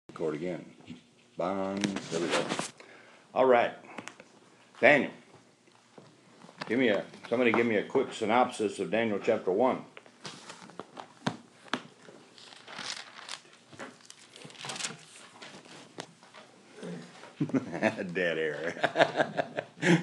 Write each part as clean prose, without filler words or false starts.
Record again. Bang. There we go. All right. Daniel. Somebody give me a quick synopsis of Daniel chapter 1. Dead air.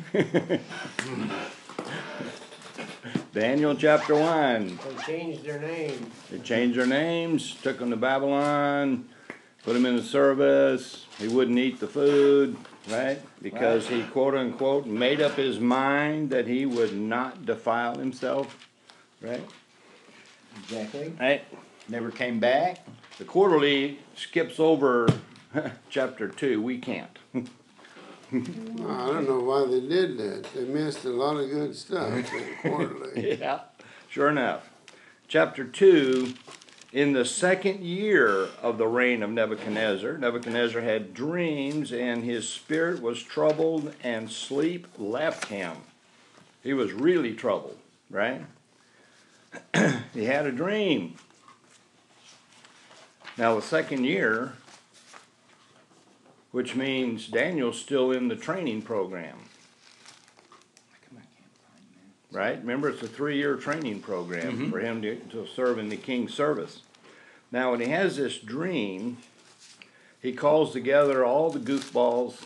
Daniel chapter 1. They changed their name. They changed their names, took them to Babylon, put him in the service. He wouldn't eat the food, right? Because he, quote unquote, made up his mind that he would not defile himself, right? Exactly. Right? Never came back. The quarterly skips over chapter 2. We can't. I don't know why they did that. They missed a lot of good stuff quarterly. Yeah, sure enough. Chapter 2, in the second year of the reign of Nebuchadnezzar, Nebuchadnezzar had dreams, and his spirit was troubled, and sleep left him. He was really troubled, right? He had a dream. Now, the second year, which means Daniel's still in the training program. Right? Remember, it's a 3-year training program for him to serve in the king's service. Now, when he has this dream, he calls together all the goofballs,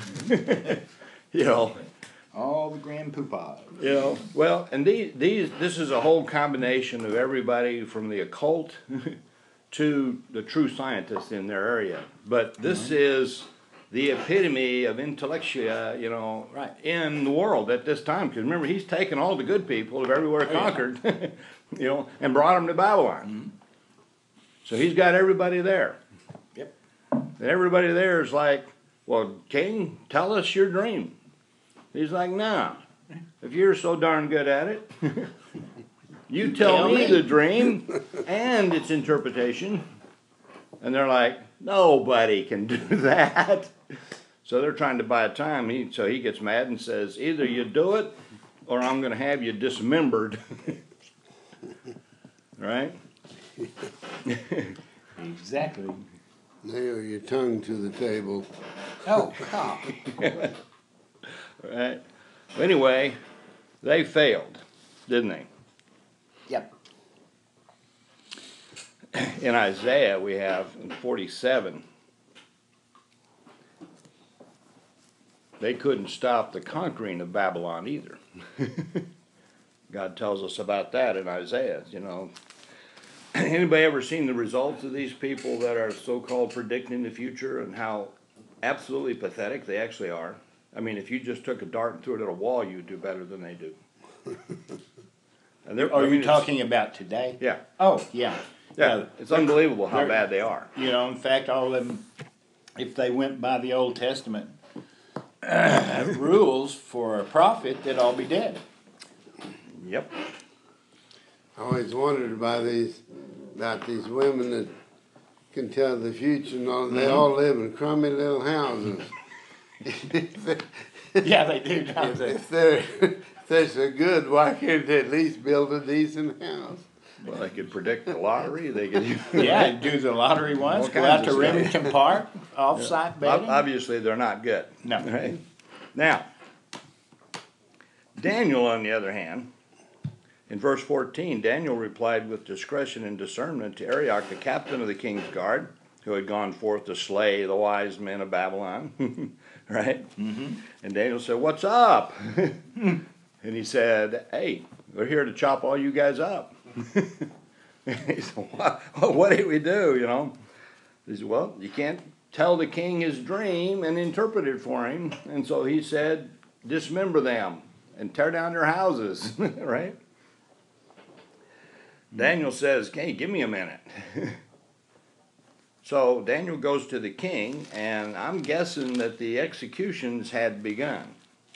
All the grand poobahs. Well, and this is a whole combination of everybody from the occult to the true scientists in their area. But this is the epitome of intellectia, Right. in the world at this time. Because remember, he's taken all the good people of everywhere conquered, and brought them to Babylon. So he's got everybody there. Yep. And everybody there is like, well, king, tell us your dream. He's like, no, if you're so darn good at it, you tell me the dream and its interpretation. And they're like, nobody can do that. So they're trying to buy time. So he gets mad and says, either you do it or I'm going to have you dismembered. Right? Exactly. Nail your tongue to the table. Oh, God. Right? Anyway, they failed, didn't they? Yep. In Isaiah, we have in 47, they couldn't stop the conquering of Babylon either. God tells us about that in Isaiah, Anybody ever seen the results of these people that are so-called predicting the future and how absolutely pathetic they actually are? I mean, if you just took a dart and threw it at a wall, you'd do better than they do. And Are you talking about today? Yeah. Oh, yeah. Yeah, it's unbelievable how bad they are. In fact, all of them, if they went by the Old Testament rules for a prophet, they'd all be dead. Yep. I always wondered about these women that can tell the future and all. They all live in crummy little houses. Yeah, they do, don't they? If they're so good, why can't they at least build a decent house? Well, they could predict the lottery. They could. Yeah, do the lottery once, All go out kinds to of stuff. Remington Park, off-site betting. Obviously, they're not good. No. Right? Now, Daniel, on the other hand, in verse 14, Daniel replied with discretion and discernment to Arioch, the captain of the king's guard, who had gone forth to slay the wise men of Babylon. Right? Mm-hmm. And Daniel said, "What's up?" And he said, "Hey, we're here to chop all you guys up." He said, what did we do, He said, well, you can't tell the king his dream and interpret it for him. And so he said, dismember them and tear down their houses, right? Daniel says, hey, give me a minute. So Daniel goes to the king, and I'm guessing that the executions had begun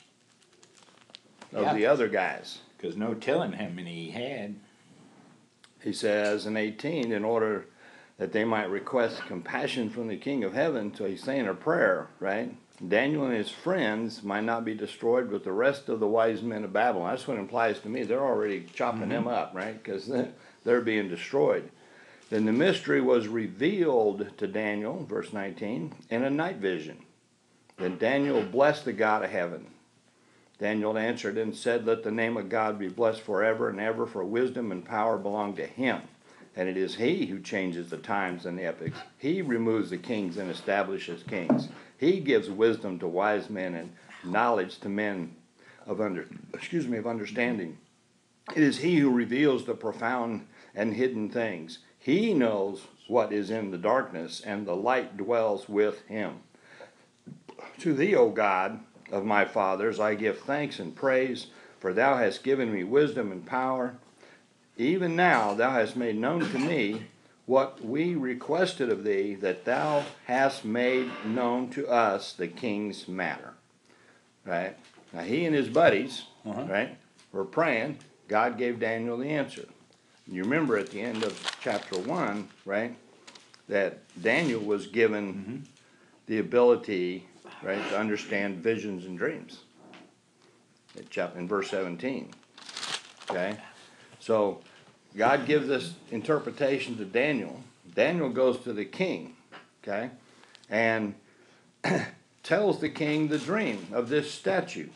of the other guys. Because no telling how many he had. He says in 18, in order that they might request compassion from the King of Heaven, so he's saying a prayer, right? Daniel and his friends might not be destroyed with the rest of the wise men of Babylon. That's what it implies to me. They're already chopping them up, right? Because they're being destroyed. Then the mystery was revealed to Daniel, verse 19, in a night vision. Then Daniel blessed the God of heaven. Daniel answered and said, let the name of God be blessed forever and ever, for wisdom and power belong to him. And it is he who changes the times and the epochs. He removes the kings and establishes kings. He gives wisdom to wise men and knowledge to men of understanding. It is he who reveals the profound and hidden things. He knows what is in the darkness, and the light dwells with him. To thee, O God of my fathers, I give thanks and praise, for thou hast given me wisdom and power. Even now thou hast made known to me what we requested of thee, that thou hast made known to us the king's matter. Right? Now he and his buddies, right, were praying. God gave Daniel the answer. You remember at the end of chapter 1, right, that Daniel was given the ability, right, to understand visions and dreams. In verse 17. Okay? So God gives this interpretation to Daniel. Daniel goes to the king, okay, and tells the king the dream of this statue.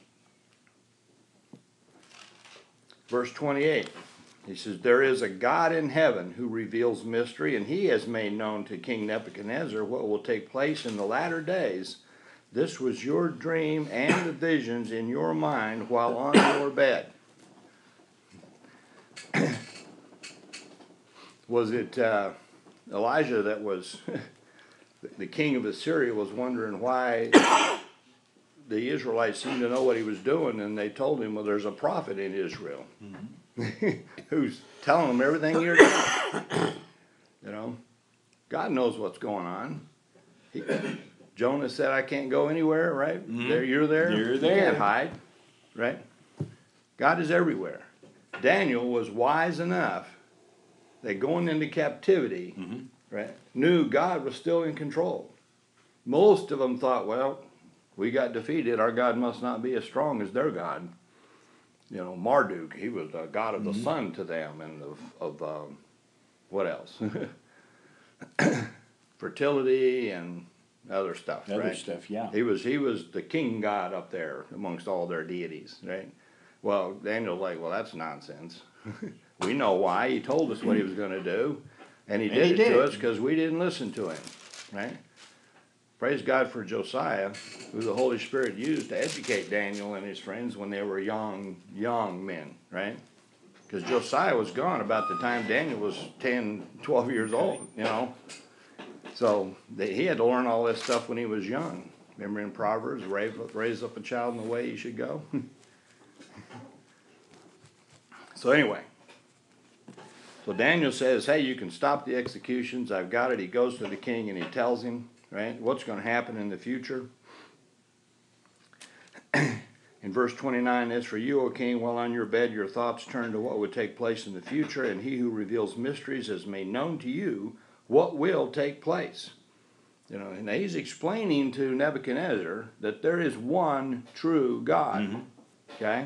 Verse 28, he says, there is a God in heaven who reveals mystery, and he has made known to King Nebuchadnezzar what will take place in the latter days. This was your dream and the visions in your mind while on your bed. Was it Elijah that was, the king of Assyria was wondering why the Israelites seemed to know what he was doing, and they told him, well, there's a prophet in Israel who's telling them everything you're doing. You know, God knows what's going on. Jonah said, I can't go anywhere, right? There, you're there. You're there. You can't hide, right? God is everywhere. Daniel was wise enough that going into captivity, right, knew God was still in control. Most of them thought, well, we got defeated. Our God must not be as strong as their God. You know, Marduk, he was the god of the sun to them, and of what else? Fertility and other stuff, Other right? stuff, yeah. He was the king god up there amongst all their deities, right? Well, Daniel's like, well, that's nonsense. We know why. He told us what he was going to do, and he did it to us because we didn't listen to him, right? Praise God for Josiah, who the Holy Spirit used to educate Daniel and his friends when they were young men, right? Because Josiah was gone about the time Daniel was 10, 12 years old, you know. So he had to learn all this stuff when he was young. Remember in Proverbs, raise up a child in the way he should go? So anyway, so Daniel says, hey, you can stop the executions. I've got it. He goes to the king and he tells him, right, what's going to happen in the future. In verse 29, as for you, O king, while on your bed your thoughts turn to what would take place in the future, and he who reveals mysteries has made known to you what will take place. You know, and he's explaining to Nebuchadnezzar that there is one true God. Okay?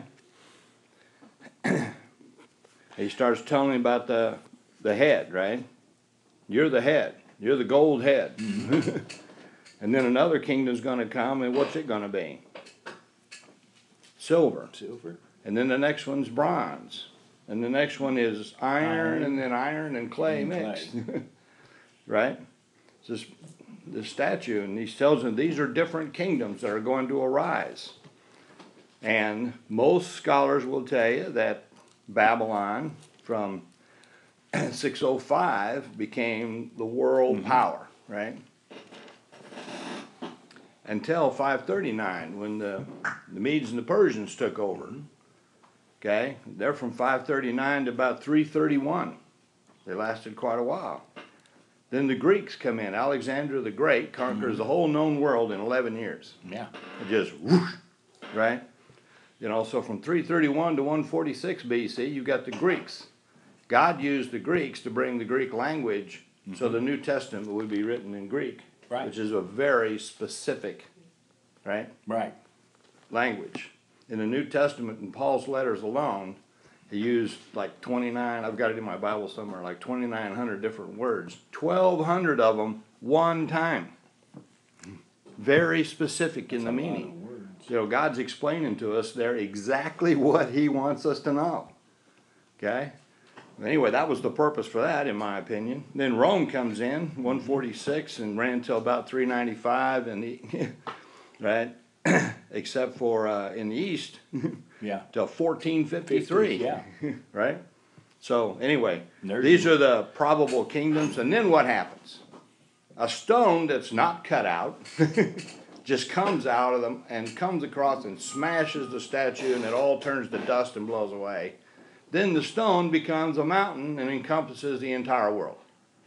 He starts telling him about the head, right? You're the head. You're the gold head. And then another kingdom's going to come, and what's it going to be? Silver. And then the next one's bronze. And the next one is iron. And then iron and clay mixed. Right? It's the statue, and he tells them these are different kingdoms that are going to arise. And most scholars will tell you that Babylon from 605 became the world power, right? Until 539, when the Medes and the Persians took over. Okay? They're from 539 to about 331. They lasted quite a while. Then the Greeks come in. Alexander the Great conquers the whole known world in 11 years. Yeah. It just whoosh, right? You know, so from 331 to 146 BC, you got the Greeks. God used the Greeks to bring the Greek language, so the New Testament would be written in Greek, which is a very specific, right, Right. language. In the New Testament, in Paul's letters alone, He used like 29, I've got it in my Bible somewhere, like 2,900 different words. 1,200 of them one time. Very specific in the meaning. You know, God's explaining to us there exactly what He wants us to know. Okay? Anyway, that was the purpose for that, in my opinion. Then Rome comes in, 146, and ran till about 395, and right, except for in the east, Yeah. till 1453. Yeah. Right. So anyway, There's these are the probable kingdoms, and then what happens? A stone that's not cut out just comes out of them and comes across and smashes the statue, and it all turns to dust and blows away. Then the stone becomes a mountain and encompasses the entire world.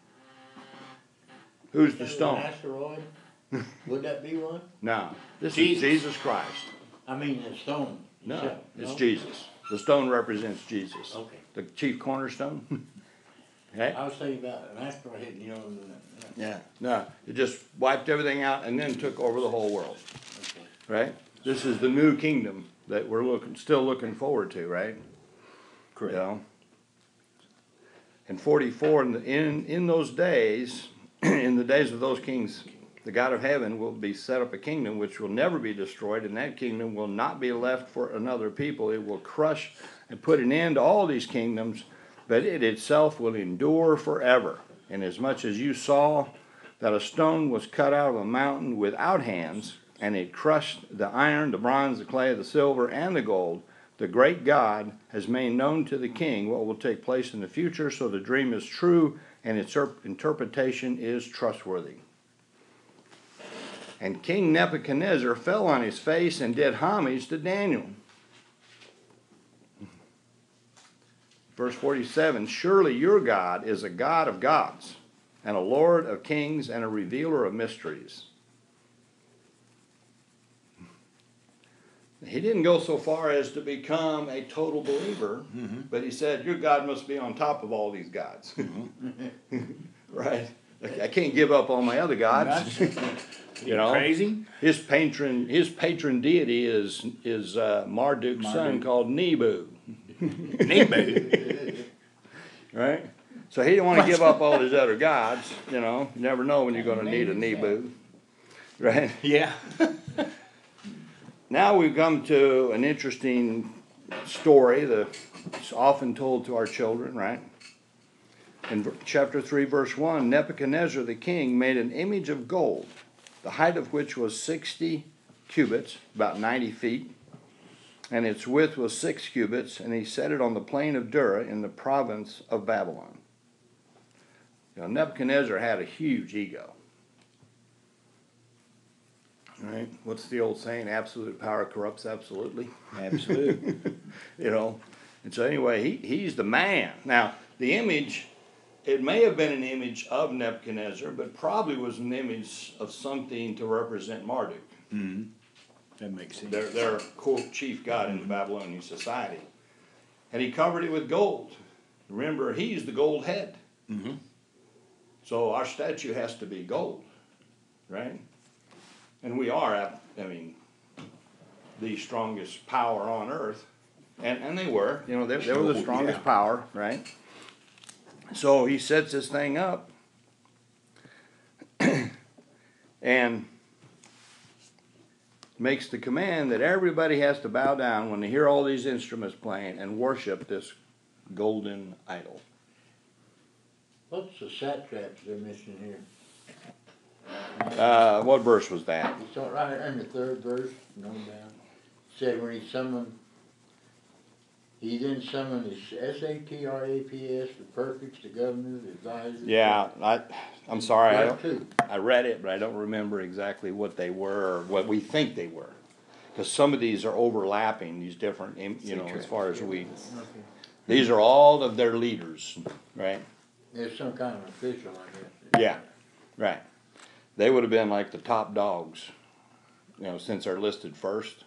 Who's the An stone? asteroid? Would that be one? No, this Jesus. is Jesus Christ. I mean, a stone. No, itself, it's no? Jesus. The stone represents Jesus. Okay. The chief cornerstone. Okay? I was thinking about an asteroid hitting, you know. Yeah. No, it just wiped everything out and then took over the whole world. Okay. Right? This is the new kingdom that we're still looking forward to, right? Correct. You know? In 44, in those days, in the days of those kings, the God of heaven will be set up a kingdom which will never be destroyed, and that kingdom will not be left for another people. It will crush and put an end to all these kingdoms, but it itself will endure forever. And as much as you saw that a stone was cut out of a mountain without hands, and it crushed the iron, the bronze, the clay, the silver, and the gold, the great God has made known to the king what will take place in the future, so the dream is true and its interpretation is trustworthy. And King Nebuchadnezzar fell on his face and did homage to Daniel. Verse 47, surely your God is a God of gods, and a Lord of kings, and a revealer of mysteries. He didn't go so far as to become a total believer, but he said, your God must be on top of all these gods. Right? I can't give up all my other gods. You know, Crazy? his patron deity is Marduk's son Marduk. called Nebu. Nebu. Right? So he didn't want to give up all his other gods, you know. You never know when you're going to need a Nebu. Right? Yeah. Now we've come to an interesting story that's often told to our children, right? In chapter 3, verse 1, Nebuchadnezzar the king made an image of gold, the height of which was 60 cubits, about 90 feet, and its width was 6 cubits, and he set it on the plain of Dura in the province of Babylon. You know, Nebuchadnezzar had a huge ego. Right? What's the old saying? Absolute power corrupts absolutely. Absolutely. You know, and so anyway, he's the man. Now, the image, it may have been an image of Nebuchadnezzar, but probably was an image of something to represent Marduk, That makes sense. their quote chief god in the Babylonian society. And he covered it with gold. Remember, he's the gold head. So our statue has to be gold, right? And we are, I mean, the strongest power on earth. And they were, you know, they were the strongest power, right? So he sets this thing up and makes the command that everybody has to bow down when they hear all these instruments playing and worship this golden idol. What's the satraps they're mentioning here? What verse was that? You start right in the third verse, going down. Said when he then summoned his SATRAPS, the prefects, the governors, the advisors. Yeah, I'm sorry, Right, too. I read it, but I don't remember exactly what they were or what we think they were. Because some of these are overlapping, these different, you know, as far as we, Okay. these are all of their leaders, right? There's some kind of official, I guess. Yeah, right. They would have been like the top dogs, you know, since they're listed first.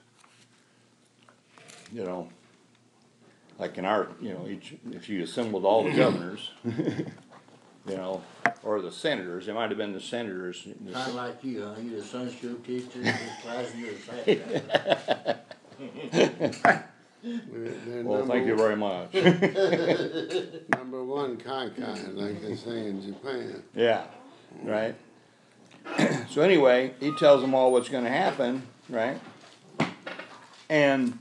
You know, like in our, you know, if you assembled all the governors, you know, or the senators, it might have been the senators. Kind of like you, huh? You're the Sunday school teacher, the class, and you're the satrap. They're Well, thank you very much. number one kai-kai, like they say in Japan. Yeah, right? So anyway, he tells them all what's going to happen, right? And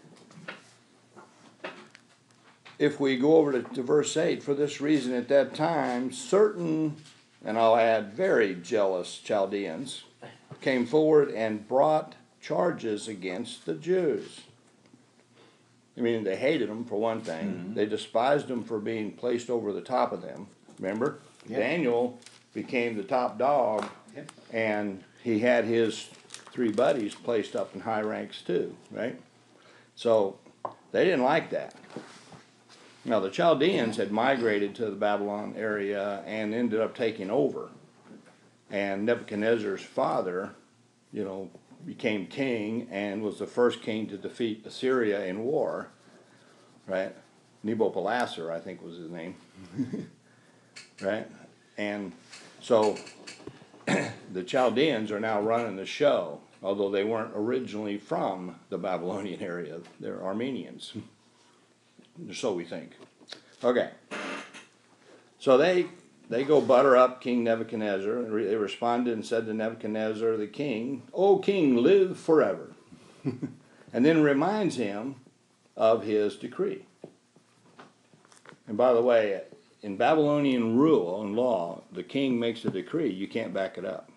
if we go over to verse 8, for this reason at that time, certain, and I'll add very jealous Chaldeans, came forward and brought charges against the Jews. I mean, they hated them for one thing. Mm-hmm. They despised them for being placed over the top of them. Remember? Yep. Daniel became the top dog, yep. And he had his 3 buddies placed up in high ranks too, right? So they didn't like that. Now, the Chaldeans had migrated to the Babylon area and ended up taking over. And Nebuchadnezzar's father, became king and was the first king to defeat Assyria in war, right? Nabopolassar, I think was his name, right? And so the Chaldeans are now running the show, although they weren't originally from the Babylonian area. They're Armenians. So we think. Okay. So they go butter up King Nebuchadnezzar. They responded and said to Nebuchadnezzar the king, "O king, live forever." And then reminds him of his decree. And by the way, in Babylonian rule and law, the king makes a decree, you can't back it up.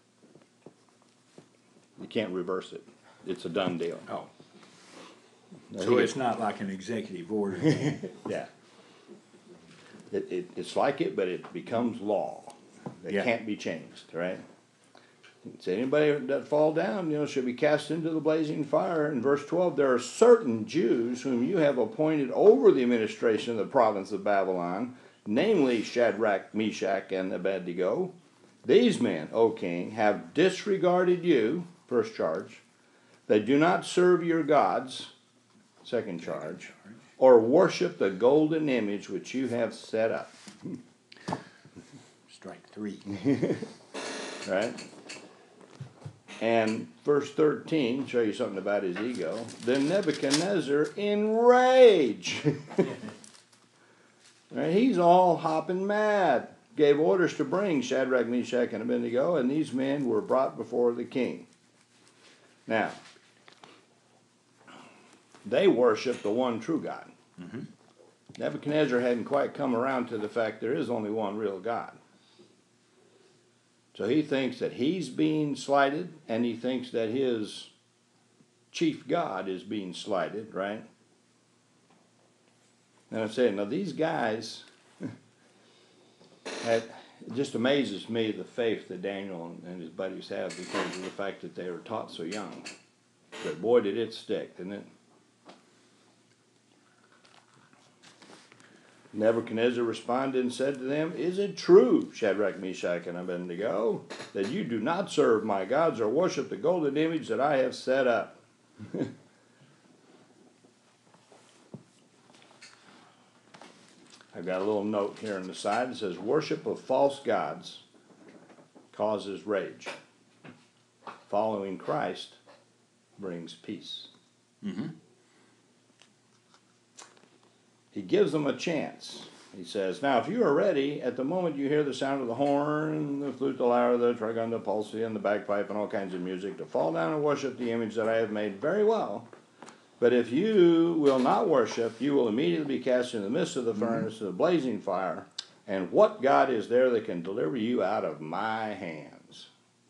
You can't reverse it. It's a done deal. Oh. So it's not like an executive order. Yeah. It's like it, but it becomes law. It can't be changed, right? So anybody that fall down, should be cast into the blazing fire. In verse 12, there are certain Jews whom you have appointed over the administration of the province of Babylon, namely Shadrach, Meshach, and Abednego. These men, O king, have disregarded you, first charge. They do not serve your gods, second charge, or worship the golden image which you have set up. Strike 3. Right? And verse 13, show you something about his ego. Then Nebuchadnezzar in rage. Right? He's all hopping mad. Gave orders to bring Shadrach, Meshach, and Abednego, and these men were brought before the king. Now, they worship the one true God. Mm-hmm. Nebuchadnezzar hadn't quite come around to the fact there is only one real God. So he thinks that he's being slighted, and he thinks that his chief God is being slighted, right? And I'm saying, now these guys, it just amazes me the faith that Daniel and his buddies have because of the fact that they were taught so young. But boy, did it stick, didn't it? Nebuchadnezzar responded and said to them, "Is it true, Shadrach, Meshach, and Abednego, that you do not serve my gods or worship the golden image that I have set up?" I've got a little note here on the side that says, "Worship of false gods causes rage. Following Christ brings peace." Mm-hmm. He gives them a chance. He says, "Now, if you are ready, at the moment you hear the sound of the horn, the flute, the lyre, the trigon, the pulse, and the bagpipe, and all kinds of music, to fall down and worship the image that I have made, very well. But if you will not worship, you will immediately be cast in the midst of the furnace of the blazing fire. And what God is there that can deliver you out of my hands?"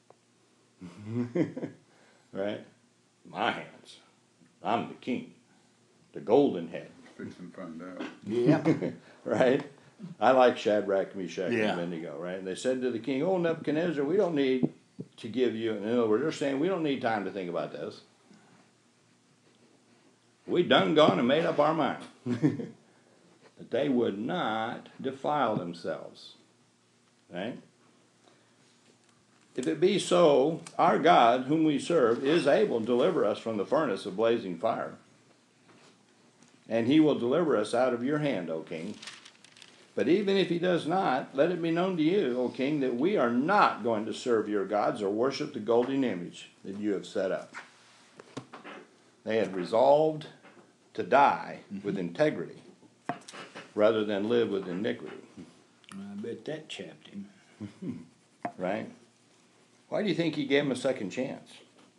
Right? My hands. I'm the king. The golden head. Fix and find out. Yeah. Right? I like Shadrach, Meshach, and Abednego, right? And they said to the king, "Oh, Nebuchadnezzar, we don't need to give you," in other words, they're saying, "We don't need time to think about this. We done gone and made up our mind." That they would not defile themselves. Right? "If it be so, our God, whom we serve, is able to deliver us from the furnace of blazing fire. And he will deliver us out of your hand, O king. But even if he does not, let it be known to you, O king, that we are not going to serve your gods or worship the golden image that you have set up." They had resolved to die with integrity rather than live with iniquity, I bet that chapped him. right? Why do you think he gave him a second chance?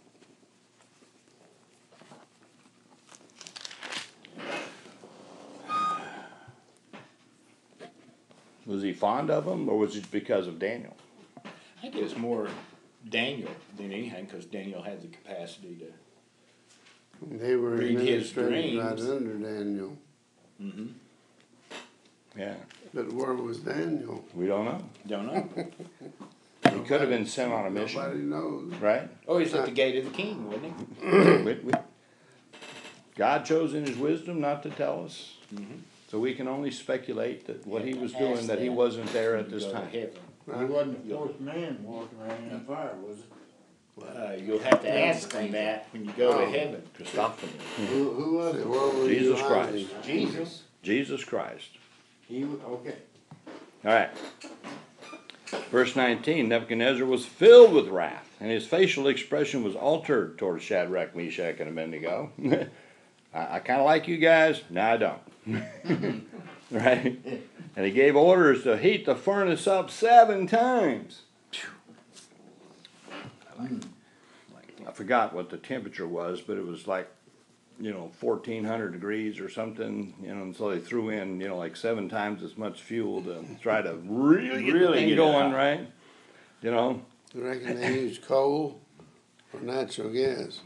Was he fond of him, or was it because of Daniel? I think it was more Daniel than anything, because Daniel had the capacity to. They were Read his administrators right dreams. under Daniel. Mm-hmm. Yeah, But where was Daniel? we don't know. Don't know. He could have been sent on a Nobody mission, knows. right? Oh, he's at the gate of the king, wasn't he? God chose in his wisdom not to tell us, Mm-hmm. so we can only speculate that what he was Ask doing, that he that. wasn't there at To this go to time. heaven. He wasn't the fourth man walking around in the fire, was it? You'll have to ask him that when you go to Oh. heaven. Christophany. Who was Say, it? where were Jesus you Christ. hiding? Jesus. Jesus Christ. Okay. All right. Verse 19, Nebuchadnezzar was filled with wrath, and his facial expression was altered toward Shadrach, Meshach, and Abednego. I kind of like you guys. No, I don't. Right? And he gave orders to heat the furnace up 7 times. I forgot what the temperature was, but it was like, 1,400 degrees or something, and so they threw in, like 7 times as much fuel to try to really get the Really thing get it going, hot. right? You reckon they used coal or natural gas?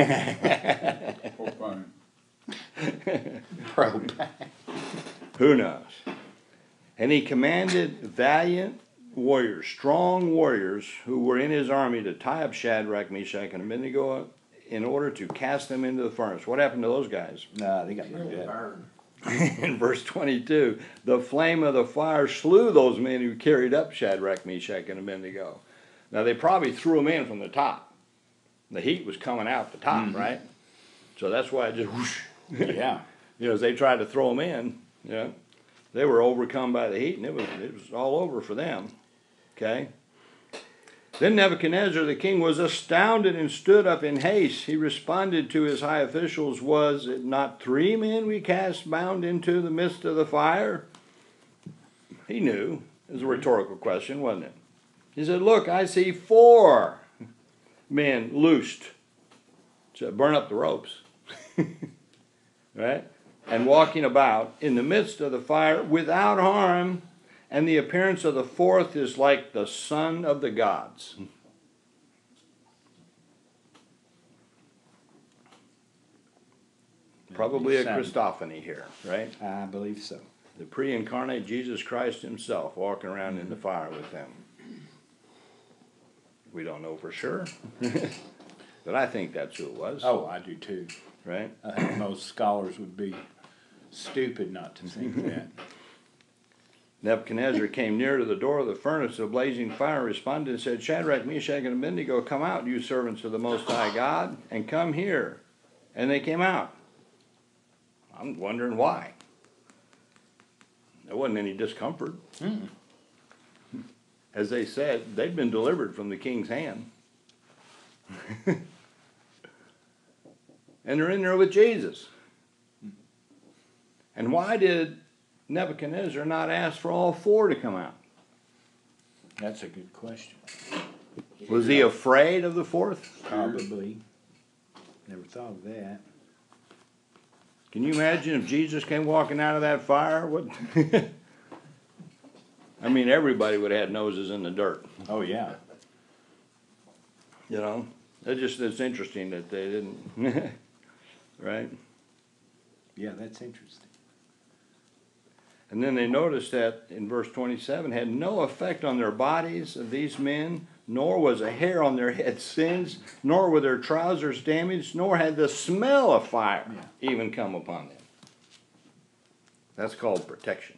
Who knows? And he commanded valiant warriors, strong warriors, who were in his army to tie up Shadrach, Meshach, and Abednego in order to cast them into the furnace. What happened to those guys? Nah, they got burned up. In verse 22, the flame of the fire slew those men who carried up Shadrach, Meshach, and Abednego. Now, they probably threw them in from the top. The heat was coming out the top, right? So that's why it just whoosh. Yeah. As they tried to throw them in, they were overcome by the heat, and it was all over for them. Okay? Then Nebuchadnezzar the king was astounded and stood up in haste. He responded to his high officials, "Was it not 3 men we cast bound into the midst of the fire?" He knew. It was a rhetorical question, wasn't it? He said, "Look, I see 4 men loosed to burn up the ropes." Right? And walking about in the midst of the fire without harm, and the appearance of the 4th is like the son of the gods. Probably a Christophany here, right? I believe so. The pre-incarnate Jesus Christ himself walking around in the fire with them. We don't know for sure, but I think that's who it was. Oh, I do too. Right? I think most scholars would be stupid not to think that. Nebuchadnezzar came near to the door of the furnace of blazing fire, responded and said, "Shadrach, Meshach, and Abednego, come out, you servants of the Most High God, and come here." And they came out. I'm wondering why. There wasn't any discomfort. As they said, they'd been delivered from the king's hand. And they're in there with Jesus. And why did Nebuchadnezzar not ask for all 4 to come out? That's a good question. Was he afraid of the 4th? Probably. Never thought of that. Can you imagine if Jesus came walking out of that fire? What? I mean, everybody would have had noses in the dirt. Oh, yeah. It's interesting that they didn't, right? Yeah, that's interesting. And then they noticed that in verse 27 had no effect on their bodies of these men, nor was a hair on their head singed, nor were their trousers damaged, nor had the smell of fire even come upon them. That's called protection.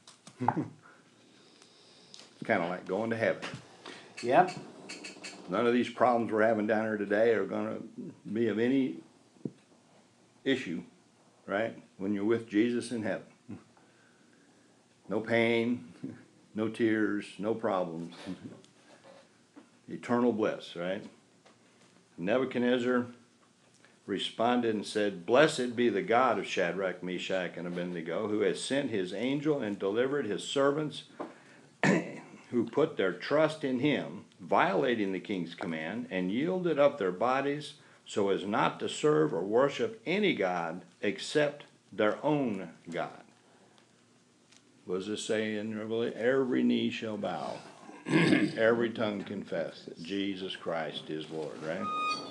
It's kind of like going to heaven. Yep. None of these problems we're having down here today are going to be of any issue, right? When you're with Jesus in heaven. No pain, no tears, no problems. Eternal bliss, right? Nebuchadnezzar responded and said, "Blessed be the God of Shadrach, Meshach, and Abednego, who has sent his angel and delivered his servants who put their trust in him, violating the king's command, and yielded up their bodies so as not to serve or worship any god except their own God." What does it say in Revelation? Every knee shall bow, every tongue confess that Jesus Christ is Lord, right?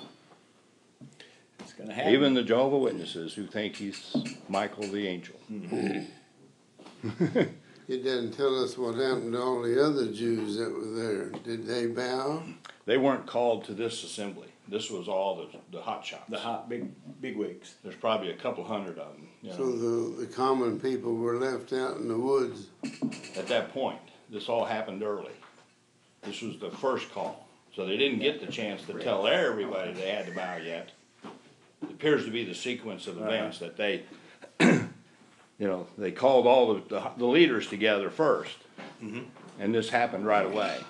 It's gonna happen. Even the Jehovah's Witnesses who think he's Michael the angel. It doesn't tell us what happened to all the other Jews that were there. Did they bow? They weren't called to this assembly. This was all the hot shots. The hot big wigs. There's probably a couple hundred of them. You know. So the common people were left out in the woods. At that point, this all happened early. This was the first call. So they didn't get the chance to tell everybody they had to bow yet. It appears to be the sequence of events that they, they called all the leaders together first. And this happened right away.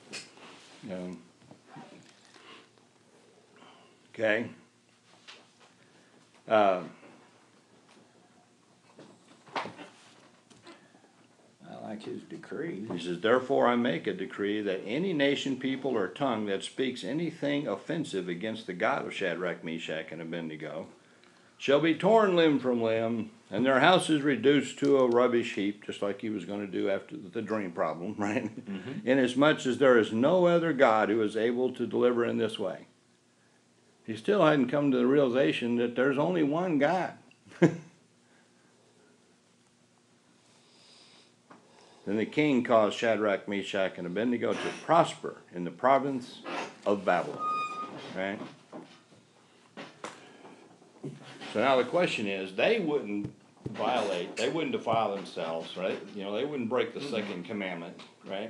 Okay. I like his decree. He says, "Therefore I make a decree that any nation, people, or tongue that speaks anything offensive against the God of Shadrach, Meshach, and Abednego shall be torn limb from limb, and their houses reduced to a rubbish heap," just like he was going to do after the dream problem, right? "Inasmuch as there is no other God who is able to deliver in this way." He still hadn't come to the realization that there's only one God. Then the king caused Shadrach, Meshach, and Abednego to prosper in the province of Babylon. Right? So now the question is, they wouldn't defile themselves, right? They wouldn't break the second commandment, right?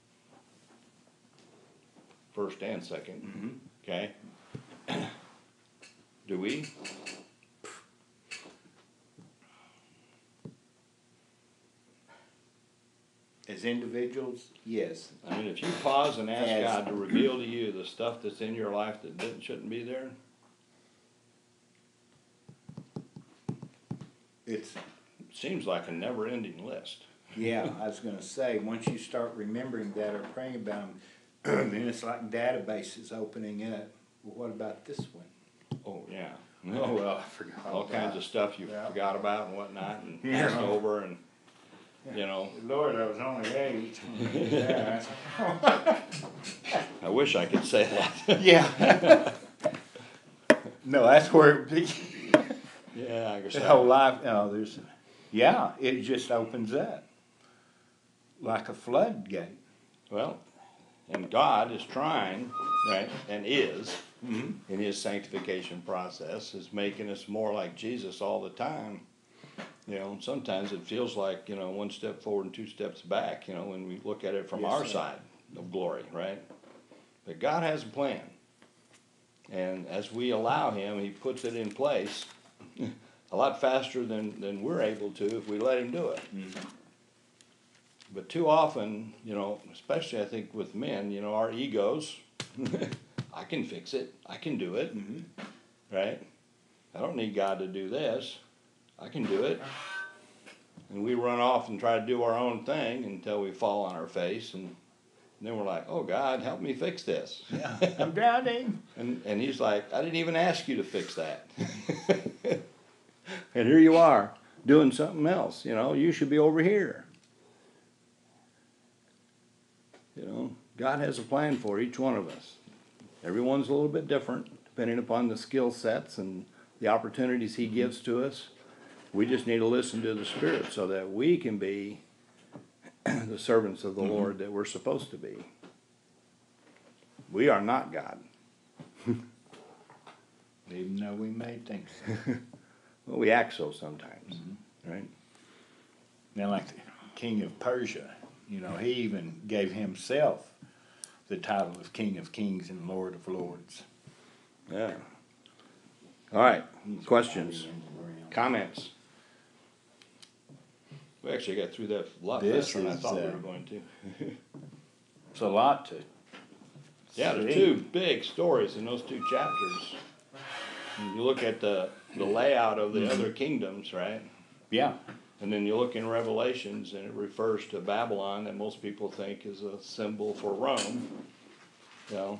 First and second. Okay? Do we? As individuals, yes. I mean, if you pause and ask As- God to reveal to you the stuff that's in your life that shouldn't be there, It's seems like a never-ending list. yeah. I was gonna say once you start remembering that or praying about them, then it's like databases opening up. Well, what about this one? Oh, yeah. Oh well, I forgot All kinds of stuff you Yeah. forgot about and whatnot and Yeah. passed over and, Lord, I was only 8. Yeah. I wish I could say that. Yeah. No, that's where it be. Yeah, I guess. The whole life, it just opens up like a floodgate. Well, and God is trying, right, and is, in his sanctification process, is making us more like Jesus all the time. Sometimes it feels like, one step forward and two steps back, when we look at it from Yes, our sir. side of glory, right? But God has a plan. And as we allow him, he puts it in place a lot faster than we're able to if we let him do it. But too often, especially I think with men, our egos, I can fix it, I can do it, right? I don't need God to do this, I can do it. And we run off and try to do our own thing until we fall on our face, and then we're like, "Oh God, help me fix this." Yeah, I'm drowning. And he's like, "I didn't even ask you to fix that." And here you are, doing something else, you should be over here. God has a plan for each one of us. Everyone's a little bit different, depending upon the skill sets and the opportunities he gives to us. We just need to listen to the Spirit so that we can be the servants of the Lord that we're supposed to be. We are not God. Even though we may think so. Well, we act so sometimes, right? Now, like the king of Persia, he even gave himself the title of King of Kings and Lord of Lords. Yeah. All right. Questions, comments? We actually got through that a lot This faster than I is, thought we were going to. It's a lot to Yeah, there's see. two big stories in those two chapters. You look at the layout of the other kingdoms, right? Yeah, And then you look in Revelations and it refers to Babylon that most people think is a symbol for Rome. You know?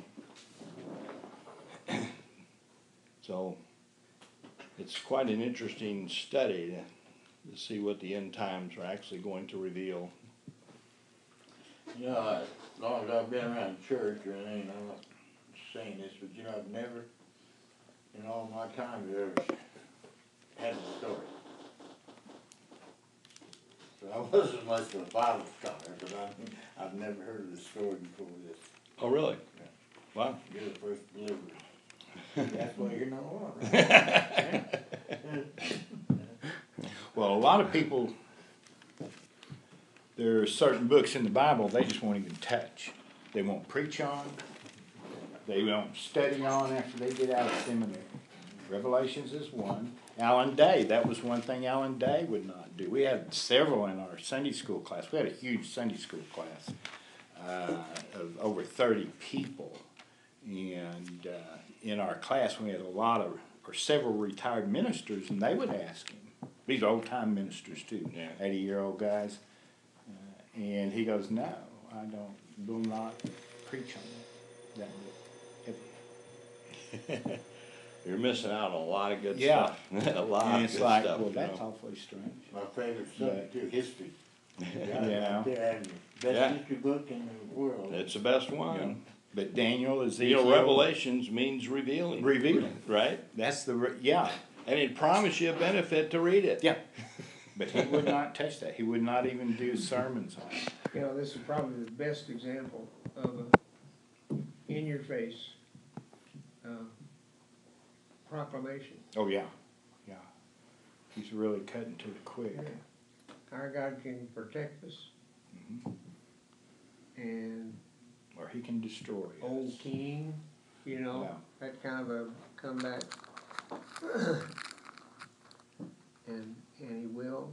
So it's quite an interesting study to see what the end times are actually going to reveal. You know, as long as I've been around church or anything, I'm not saying this, but you know, I've never, in all my time, ever had a story. So I wasn't much of a Bible scholar, but I've never heard of this story before this. Oh, really? Yeah. Wow. You're the first believer. That's why you're number one, right? well, a lot of people, there are certain books in the Bible they just won't even touch. They won't preach on, they won't study on after they get out of seminary. Revelations is one. Alan Day, that was one thing Alan Day would not do. We had several in our Sunday school class. We had a huge Sunday school class of over 30 people. And in our class, we had a lot of, or several retired ministers, and they would ask him. These are old-time ministers, too, Yeah. 80-year-old guys. And he goes, no, I will not preach on that book. You're missing out on a lot of good Yeah. stuff. A lot And of it's good like, stuff. well, you that's know. awfully strange. My favorite subject too, history. Yeah. Best Yeah. history book in the world. It's the best You know, one. but Daniel, You Ezekiel, know, Revelations means revealing. Revealing. Right? That's the, yeah, And it promised you a benefit to read it. yeah. But he would not touch that. He would not even do sermons on it. You know, this is probably the best example of a in-your-face proclamation. Oh, yeah, yeah. He's really cutting to the quick. Our God can protect us, and Or he can destroy old us. king, you know, Yeah. that kind of a comeback. And he will.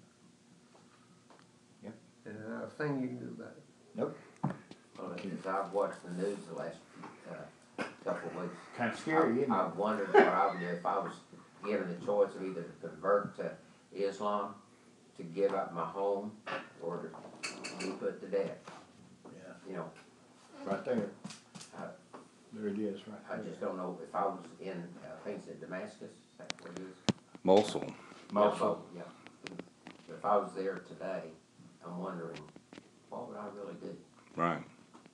Yep. And not a thing you can do about it. Nope. Well, as I've watched the news the last couple of weeks, Kind of scary, isn't it? I've wondered what I would do if I was given the choice of either to convert to Islam, to give up my home, or to be put to death. Yeah. You know, Right there. I- There it is, right I there. just don't know if I was in, I think it's in Damascus, is that what it is? Mosul. Mosul. Yeah. If I was there today, I'm wondering, what would I really do? Right.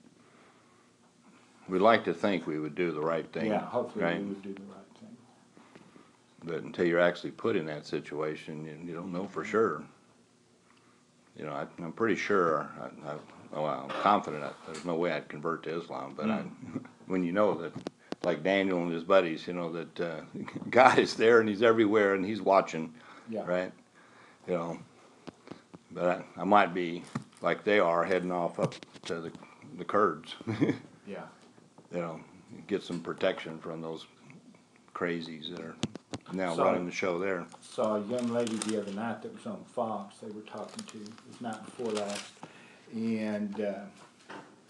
We'd like to think we would do the right thing. Yeah, hopefully right? we would do the right thing. But until you're actually put in that situation, you don't know for sure. You know, I'm pretty sure, I'm confident there's no way I'd convert to Islam, but when you know that, like Daniel and his buddies, you know, that God is there and he's everywhere and he's watching, Yeah. right? You know, but I might be, like they are, heading off up to the Kurds, Yeah. you know, get some protection from those crazies that are now So- running the show there. Saw a young lady the other night that was on Fox. They were talking to, it was night before last, and